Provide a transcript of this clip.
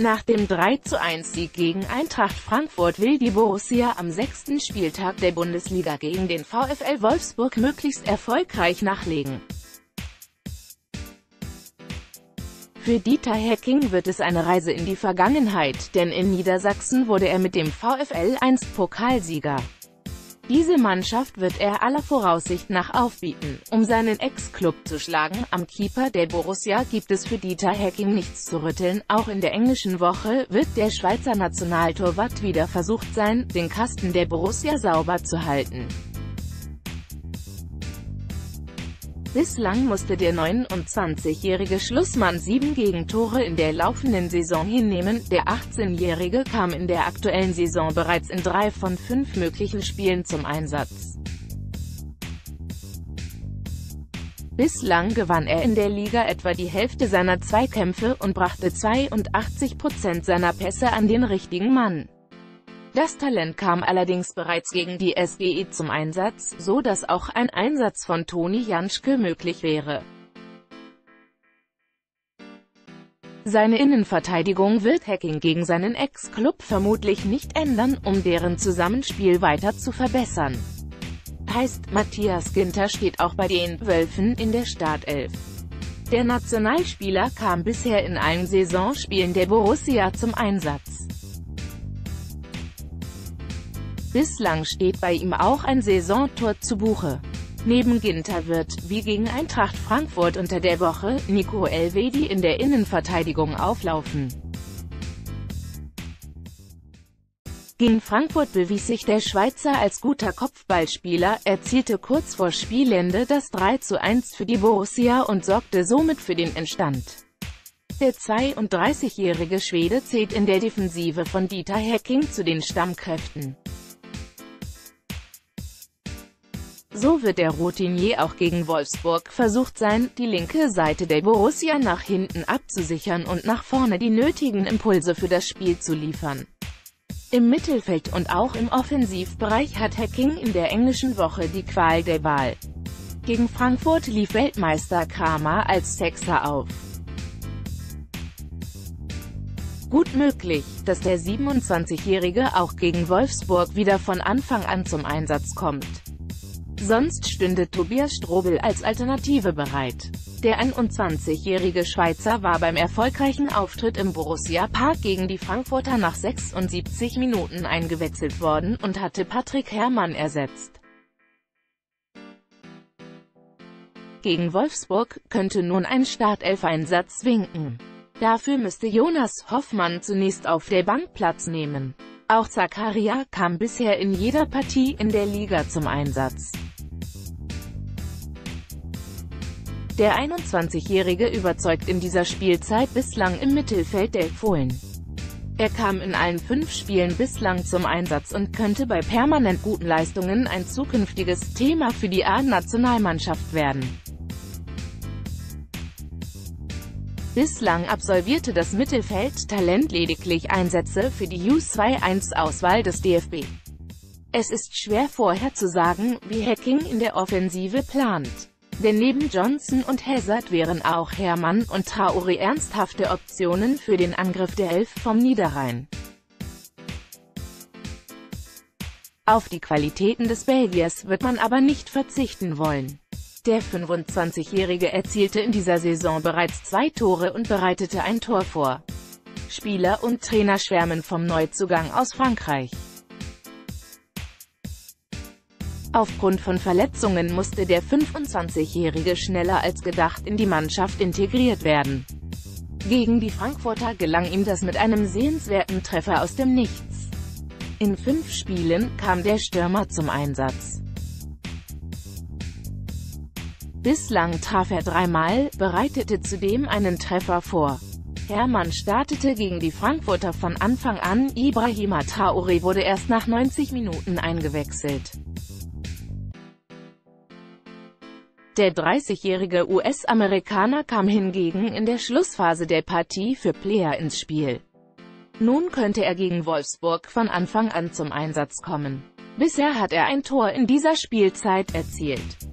Nach dem 3:1-Sieg gegen Eintracht Frankfurt will die Borussia am 6. Spieltag der Bundesliga gegen den VfL Wolfsburg möglichst erfolgreich nachlegen. Für Dieter Hecking wird es eine Reise in die Vergangenheit, denn in Niedersachsen wurde er mit dem VfL einst Pokalsieger. Diese Mannschaft wird er aller Voraussicht nach aufbieten, um seinen Ex-Klub zu schlagen. Am Keeper der Borussia gibt es für Dieter Hecking nichts zu rütteln. Auch in der englischen Woche wird der Schweizer Nationaltorwart wieder versucht sein, den Kasten der Borussia sauber zu halten. Bislang musste der 29-jährige Schlussmann 7 Gegentore in der laufenden Saison hinnehmen. Der 18-Jährige kam in der aktuellen Saison bereits in 3 von 5 möglichen Spielen zum Einsatz. Bislang gewann er in der Liga etwa die Hälfte seiner Zweikämpfe und brachte 82% seiner Pässe an den richtigen Mann. Das Talent kam allerdings bereits gegen die SGE zum Einsatz, so dass auch ein Einsatz von Toni Janschke möglich wäre. Seine Innenverteidigung wird Hecking gegen seinen Ex-Klub vermutlich nicht ändern, um deren Zusammenspiel weiter zu verbessern. Heißt, Matthias Ginter steht auch bei den Wölfen in der Startelf. Der Nationalspieler kam bisher in allen Saisonspielen der Borussia zum Einsatz. Bislang steht bei ihm auch ein Saisontor zu Buche. Neben Ginter wird, wie gegen Eintracht Frankfurt unter der Woche, Nico Elvedi in der Innenverteidigung auflaufen. Gegen Frankfurt bewies sich der Schweizer als guter Kopfballspieler, erzielte kurz vor Spielende das 3:1 für die Borussia und sorgte somit für den Endstand. Der 32-jährige Schwede zählt in der Defensive von Dieter Hecking zu den Stammkräften. So wird der Routinier auch gegen Wolfsburg versucht sein, die linke Seite der Borussia nach hinten abzusichern und nach vorne die nötigen Impulse für das Spiel zu liefern. Im Mittelfeld und auch im Offensivbereich hat Hecking in der englischen Woche die Qual der Wahl. Gegen Frankfurt lief Weltmeister Kramer als Sechser auf. Gut möglich, dass der 27-Jährige auch gegen Wolfsburg wieder von Anfang an zum Einsatz kommt. Sonst stünde Tobias Strobel als Alternative bereit. Der 21-jährige Schweizer war beim erfolgreichen Auftritt im Borussia Park gegen die Frankfurter nach 76 Minuten eingewechselt worden und hatte Patrick Herrmann ersetzt. Gegen Wolfsburg könnte nun ein Startelf-Einsatz winken. Dafür müsste Jonas Hoffmann zunächst auf der Bank Platz nehmen. Auch Zakaria kam bisher in jeder Partie in der Liga zum Einsatz. Der 21-Jährige überzeugt in dieser Spielzeit bislang im Mittelfeld der Fohlen. Er kam in allen 5 Spielen bislang zum Einsatz und könnte bei permanent guten Leistungen ein zukünftiges Thema für die A-Nationalmannschaft werden. Bislang absolvierte das Mittelfeld-Talent lediglich Einsätze für die U21-Auswahl des DFB. Es ist schwer vorherzusagen, wie Hecking in der Offensive plant. Denn neben Johnson und Hazard wären auch Herrmann und Traoré ernsthafte Optionen für den Angriff der Elf vom Niederrhein. Auf die Qualitäten des Belgiers wird man aber nicht verzichten wollen. Der 25-Jährige erzielte in dieser Saison bereits 2 Tore und bereitete ein Tor vor. Spieler und Trainer schwärmen vom Neuzugang aus Frankreich. Aufgrund von Verletzungen musste der 25-Jährige schneller als gedacht in die Mannschaft integriert werden. Gegen die Frankfurter gelang ihm das mit einem sehenswerten Treffer aus dem Nichts. In 5 Spielen kam der Stürmer zum Einsatz. Bislang traf er 3-mal, bereitete zudem einen Treffer vor. Herrmann startete gegen die Frankfurter von Anfang an, Ibrahima Traoré wurde erst nach 90 Minuten eingewechselt. Der 30-jährige US-Amerikaner kam hingegen in der Schlussphase der Partie für Player ins Spiel. Nun könnte er gegen Wolfsburg von Anfang an zum Einsatz kommen. Bisher hat er ein Tor in dieser Spielzeit erzielt.